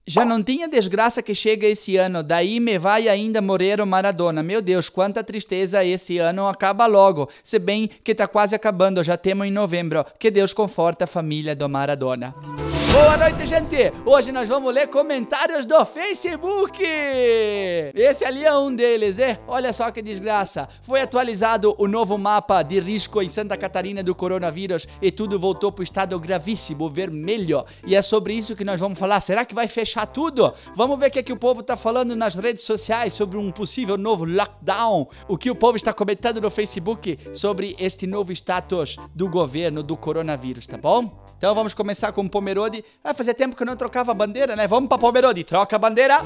Já não tinha desgraça que chega esse ano, daí me vai ainda morrer o Maradona. Meu Deus, quanta tristeza, esse ano acaba logo. Se bem que tá quase acabando, já temos em novembro. Que Deus conforta a família do Maradona. Boa noite, gente! Hoje nós vamos ler comentários do Facebook! Esse ali é um deles, Olha só que desgraça. Foi atualizado o novo mapa de risco em Santa Catarina do coronavírus e tudo voltou pro estado gravíssimo, vermelho. E é sobre isso que nós vamos falar. Será que vai fechar tudo? Vamos ver o que o povo tá falando nas redes sociais sobre um possível novo lockdown. O que o povo está comentando no Facebook sobre este novo status do governo do coronavírus, tá bom? Então vamos começar com o Pomerode. Fazia tempo que eu não trocava a bandeira, né? Vamos pra Pomerode. Troca a bandeira.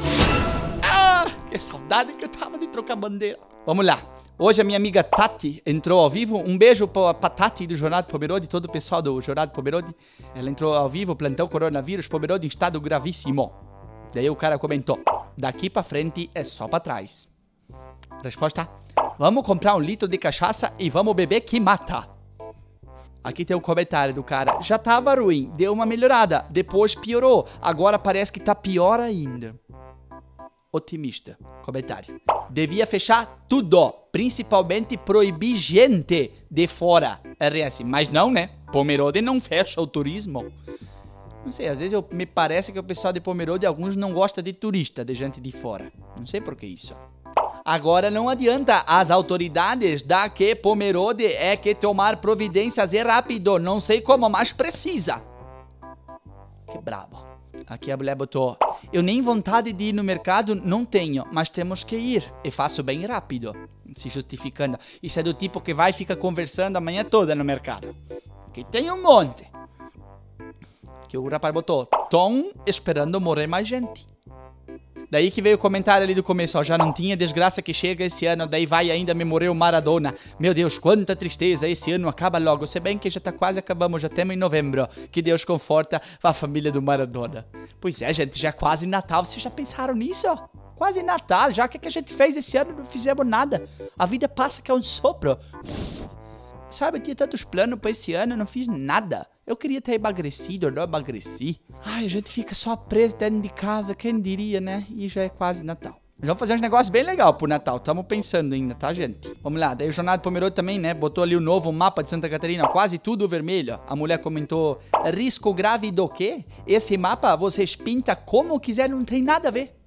Que saudade que eu tava de trocar a bandeira. Vamos lá. Hoje a minha amiga Tati entrou ao vivo. Um beijo pra Tati do Jornal do Pomerode, todo o pessoal do Jornal do Pomerode. Ela entrou ao vivo, plantão coronavírus, Pomerode em estado gravíssimo. Daí o cara comentou, daqui pra frente é só pra trás. Resposta, vamos comprar 1 litro de cachaça e vamos beber que mata. Aqui tem o comentário do cara, já tava ruim, deu uma melhorada, depois piorou, agora parece que tá pior ainda. Otimista, comentário. Devia fechar tudo, principalmente proibir gente de fora. RS, mas não, né? Pomerode não fecha o turismo. Não sei, às vezes me parece que o pessoal de Pomerode, alguns não gostam de turista, de gente de fora. Não sei por que isso. Agora não adianta, as autoridades daqui Pomerode é que tomar providências é rápido, não sei como, mas precisa. Que brabo. Aqui a mulher botou, eu nem vontade de ir no mercado não tenho, mas temos que ir, e faço bem rápido, se justificando. Isso é do tipo que vai e fica conversando a manhã toda no mercado. Que tem um monte. Que o rapaz botou, Tom esperando morrer mais gente. Daí que veio o comentário ali do começo, ó, já não tinha desgraça que chega esse ano, daí vai ainda me morrer o Maradona. Meu Deus, quanta tristeza, esse ano acaba logo, se bem que já tá quase acabamos, já temos em novembro. Que Deus conforta a família do Maradona. Pois é, gente, já é quase Natal, vocês já pensaram nisso? Quase Natal, já que a gente fez esse ano, não fizemos nada. A vida passa que é um sopro. Sabe, eu tinha tantos planos pra esse ano, eu não fiz nada. Eu queria ter emagrecido, eu não emagreci. Ai, a gente fica só preso dentro de casa, quem diria, né? E já é quase Natal. Nós vamos fazer uns negócios bem legais pro Natal, estamos pensando ainda, tá, gente? Vamos lá, daí o Jornal do Pomerode também, né? Botou ali o novo mapa de Santa Catarina, quase tudo vermelho. A mulher comentou, risco grave do quê? Esse mapa vocês pintam como quiser, não tem nada a ver.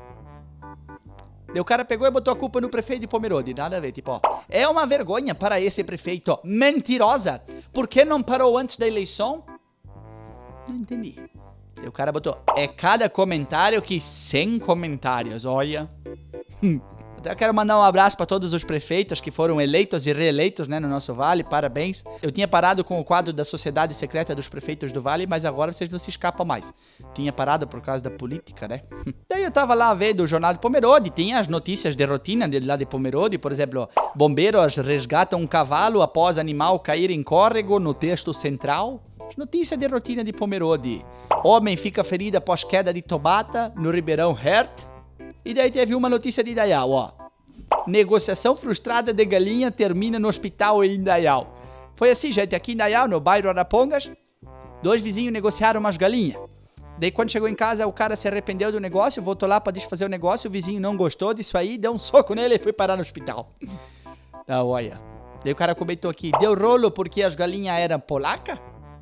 Daí o cara pegou e botou a culpa no prefeito de Pomerode, nada a ver, tipo, ó, é uma vergonha para esse prefeito, mentirosa, por que não parou antes da eleição? Não entendi. Daí o cara botou, é cada comentário que 100 comentários, olha. Até quero mandar um abraço para todos os prefeitos que foram eleitos e reeleitos, né, no nosso Vale, parabéns. Eu tinha parado com o quadro da Sociedade Secreta dos Prefeitos do Vale, mas agora vocês não se escapam mais. Tinha parado por causa da política, né? Daí eu tava lá vendo o Jornal de Pomerode, tinha as notícias de rotina de lá de Pomerode, por exemplo, bombeiros resgatam um cavalo após animal cair em córrego no texto central. As notícias de rotina de Pomerode. Homem fica ferido após queda de tomata no Ribeirão Hert. E daí teve uma notícia de Indaial, ó. Negociação frustrada de galinha termina no hospital em Indaial. Foi assim, gente, aqui em Indaial, no bairro Arapongas, 2 vizinhos negociaram umas galinhas. Daí quando chegou em casa, o cara se arrependeu do negócio, voltou lá pra desfazer o negócio, o vizinho não gostou disso aí, deu um soco nele e foi parar no hospital. Ah, olha. Daí o cara comentou aqui, deu rolo porque as galinhas eram polacas?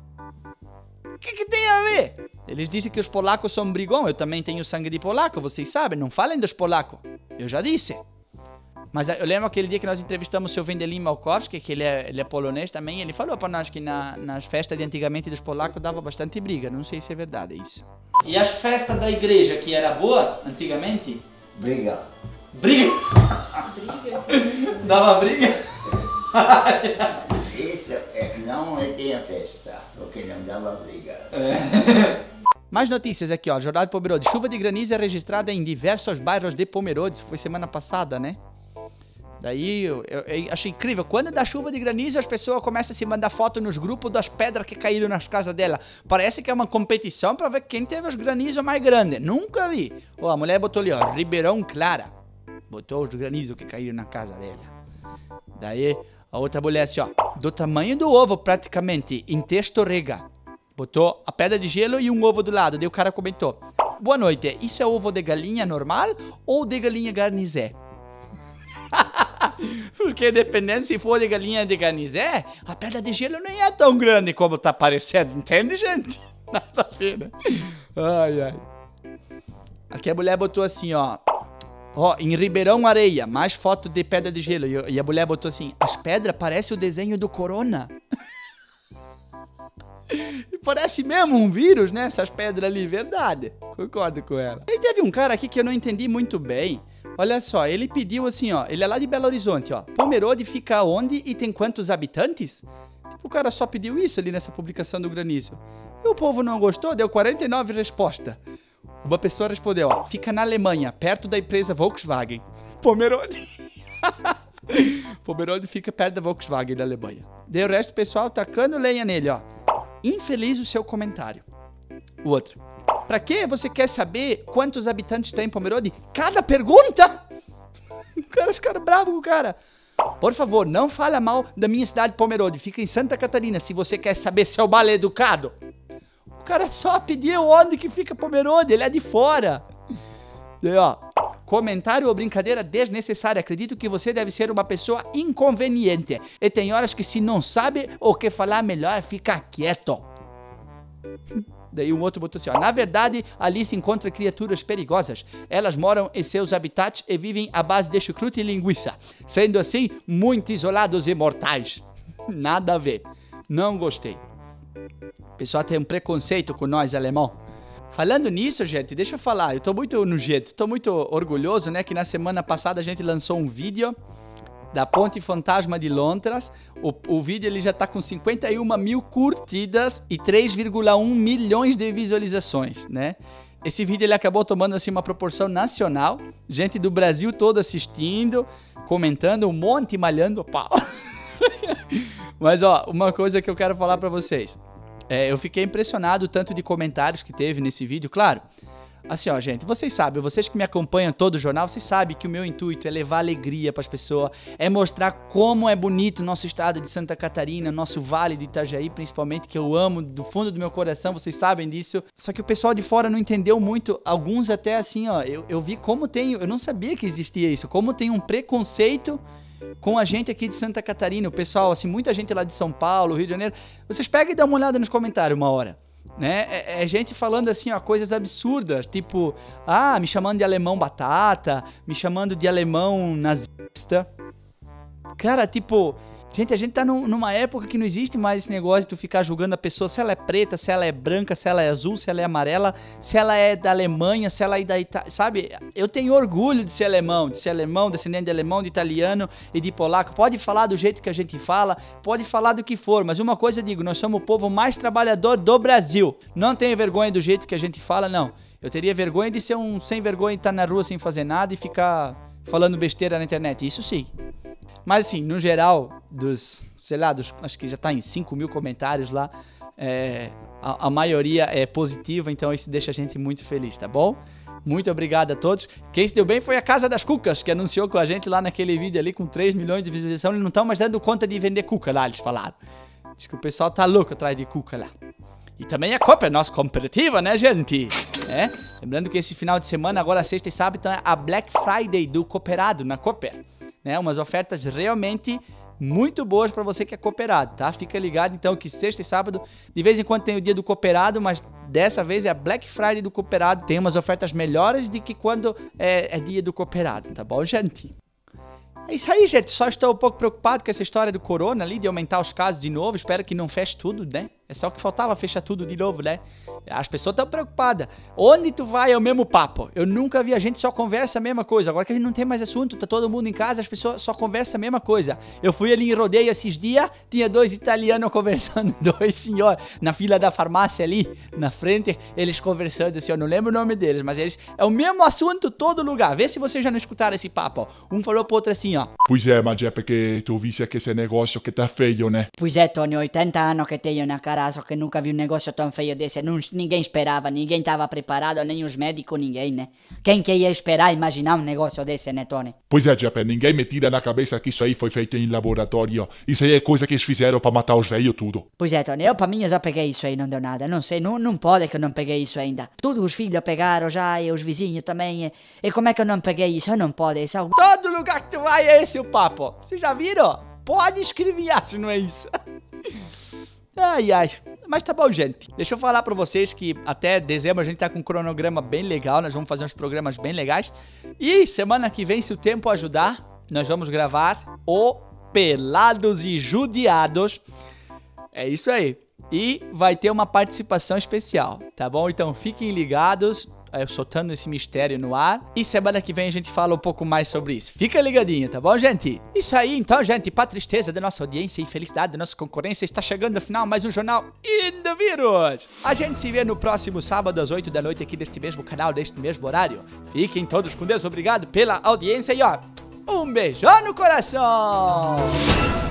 O que tem a ver? Eles dizem que os polacos são brigão, eu também tenho sangue de polaco, vocês sabem, não falem dos polacos. Eu já disse. Mas eu lembro aquele dia que nós entrevistamos o seu Wendelin Malkowski, que ele é polonês também, ele falou pra nós que nas festas de antigamente dos polacos dava bastante briga, não sei se é verdade isso. E as festas da igreja, que era boa antigamente? Briga. Briga? Dava briga? Isso não tinha festa, porque não dava briga. Mais notícias aqui, ó. Jornal de Pomerode. Chuva de granizo é registrada em diversos bairros de Pomerode. Foi semana passada, né? Daí eu achei incrível. Quando dá chuva de granizo, as pessoas começam a se mandar foto nos grupos das pedras que caíram nas casas dela. Parece que é uma competição pra ver quem teve os granizos mais grandes. Nunca vi. Ó, a mulher botou ali, ó. Ribeirão Clara. Botou os granizos que caíram na casa dela. Daí a outra mulher assim, ó. Do tamanho do ovo, praticamente, em texto rega. Botou a pedra de gelo e um ovo do lado. Daí o cara comentou. Boa noite, isso é ovo de galinha normal ou de galinha garnizé? Porque dependendo se for de galinha de garnizé, a pedra de gelo não é tão grande como tá parecendo, entende, gente? Nada a ver, né? Ai, ai. Aqui a mulher botou assim, ó. Ó, em Ribeirão Areia, mais foto de pedra de gelo. E a mulher botou assim, as pedras parecem o desenho do Corona. Parece mesmo um vírus, né? Essas pedras ali, verdade. Concordo com ela. E teve um cara aqui que eu não entendi muito bem. Olha só, ele pediu assim, ó. Ele é lá de Belo Horizonte, ó. Pomerode fica onde e tem quantos habitantes? Tipo, o cara só pediu isso ali nessa publicação do Granizo. E o povo não gostou, deu 49 respostas. Uma pessoa respondeu, ó. Fica na Alemanha, perto da empresa Volkswagen. Pomerode. Pomerode fica perto da Volkswagen da Alemanha. Daí o resto do pessoal tacando lenha nele, ó. Infeliz o seu comentário. O outro. Pra que você quer saber quantos habitantes tem em Pomerode? Cada pergunta? O cara fica bravo com o cara. Por favor, não fale mal da minha cidade Pomerode. Fica em Santa Catarina se você quer saber, seu mal educado. O cara só pediu onde que fica Pomerode. Ele é de fora. E, ó, comentário ou brincadeira desnecessária. Acredito que você deve ser uma pessoa inconveniente. E tem horas que se não sabe o que falar, melhor ficar quieto. Daí um outro botou assim, ó. Na verdade, ali se encontra criaturas perigosas. Elas moram em seus habitats e vivem à base de chucrute e linguiça. Sendo assim, muito isolados e mortais. Nada a ver. Não gostei. O pessoal tem um preconceito com nós, alemão. Falando nisso, gente, deixa eu falar, eu tô muito nojento, tô muito orgulhoso, né, que na semana passada a gente lançou um vídeo da Ponte Fantasma de Londres. O vídeo ele já tá com 51 mil curtidas e 3,1 milhões de visualizações, né? Esse vídeo ele acabou tomando assim uma proporção nacional, gente do Brasil todo assistindo, comentando, um monte malhando o pau. Mas ó, uma coisa que eu quero falar pra vocês. Eu fiquei impressionado tanto de comentários que teve nesse vídeo, claro. Assim, ó, gente, vocês sabem, vocês que me acompanham todo o jornal, vocês sabem que o meu intuito é levar alegria pras pessoas, é mostrar como é bonito o nosso estado de Santa Catarina, nosso Vale do Itajaí, principalmente, que eu amo do fundo do meu coração, vocês sabem disso. Só que o pessoal de fora não entendeu muito, alguns até assim, ó, eu vi como tem, eu não sabia que existia isso, como tem um preconceito com a gente aqui de Santa Catarina, o pessoal, assim, muita gente lá de São Paulo, Rio de Janeiro. Vocês pegam e dão uma olhada nos comentários uma hora, né? É gente falando assim, ó, coisas absurdas, tipo, me chamando de alemão batata, me chamando de alemão nazista. Cara, tipo, gente, a gente tá numa época que não existe mais esse negócio de tu ficar julgando a pessoa se ela é preta, se ela é branca, se ela é azul, se ela é amarela, se ela é da Alemanha, se ela é da Itália, sabe? Eu tenho orgulho de ser alemão, descendente de alemão, de italiano e de polaco. Pode falar do jeito que a gente fala, pode falar do que for, mas uma coisa eu digo, nós somos o povo mais trabalhador do Brasil. Não tenho vergonha do jeito que a gente fala, não. Eu teria vergonha de ser um sem vergonha e estar na rua sem fazer nada e ficar falando besteira na internet, isso sim. Mas assim, no geral, acho que já tá em 5 mil comentários lá, a maioria é positiva, então isso deixa a gente muito feliz, tá bom? Muito obrigado a todos. Quem se deu bem foi a Casa das Cucas, que anunciou com a gente lá naquele vídeo ali com 3 milhões de visualizações. Eles não estão mais dando conta de vender cuca lá, eles falaram. Acho que o pessoal tá louco atrás de cuca lá. E também a Cooper, nossa cooperativa, né, gente? Lembrando que esse final de semana, agora sexta e sábado, então é a Black Friday do cooperado na Cooper. Né, umas ofertas realmente muito boas para você que é cooperado, tá? Fica ligado então que sexta e sábado, de vez em quando tem o dia do cooperado, mas dessa vez é a Black Friday do cooperado. Tem umas ofertas melhores do que quando é dia do cooperado, tá bom, gente? É isso aí, gente. Só estou um pouco preocupado com essa história do corona ali, de aumentar os casos de novo. Espero que não feche tudo, né? É só o que faltava, fechar tudo de novo, né? As pessoas estão preocupadas. Onde tu vai é o mesmo papo. Eu nunca vi a gente só conversa a mesma coisa. Agora que a gente não tem mais assunto, tá todo mundo em casa, as pessoas só conversam a mesma coisa. Eu fui ali em rodeio esses dias, tinha 2 italianos conversando, 2 senhores, na fila da farmácia ali, na frente, eles conversando assim, eu não lembro o nome deles, mas eles, é o mesmo assunto todo lugar. Vê se vocês já não escutaram esse papo, ó. Um falou pro outro assim, ó. Pois é, mas é porque tu viste que esse negócio que tá feio, né? Pois é, Tony, 80 anos que tenho na cara caraço, que nunca vi um negócio tão feio desse. Ninguém esperava, ninguém estava preparado, nem os médicos, ninguém, né? Quem que ia esperar, imaginar um negócio desse, né, Tony? Pois é, Gepe, ninguém me tira na cabeça que isso aí foi feito em laboratório. Isso aí é coisa que eles fizeram pra matar os velhos tudo. Pois é, Tony, pra mim eu já peguei isso aí, não deu nada. Não sei, não pode que eu não peguei isso ainda. Todos os filhos pegaram já, e os vizinhos também. E como é que eu não peguei isso? Eu não pode, isso é... Todo lugar que tu vai é esse o papo. Vocês já viram? Pode escrever se não é isso. Ai, ai. Mas tá bom, gente. Deixa eu falar pra vocês que até dezembro a gente tá com um cronograma bem legal. Nós vamos fazer uns programas bem legais. E semana que vem, se o tempo ajudar, nós vamos gravar o Pelados e Judiados. É isso aí. E vai ter uma participação especial, tá bom? Então fiquem ligados. Eu soltando esse mistério no ar. E semana que vem a gente fala um pouco mais sobre isso. Fica ligadinho, tá bom, gente? Isso aí, então, gente. Pra tristeza da nossa audiência e felicidade da nossa concorrência, está chegando ao final mais um Jornal Indovírus. A gente se vê no próximo sábado às 8 da noite aqui deste mesmo canal, deste mesmo horário. Fiquem todos com Deus. Obrigado pela audiência e ó, um beijão no coração.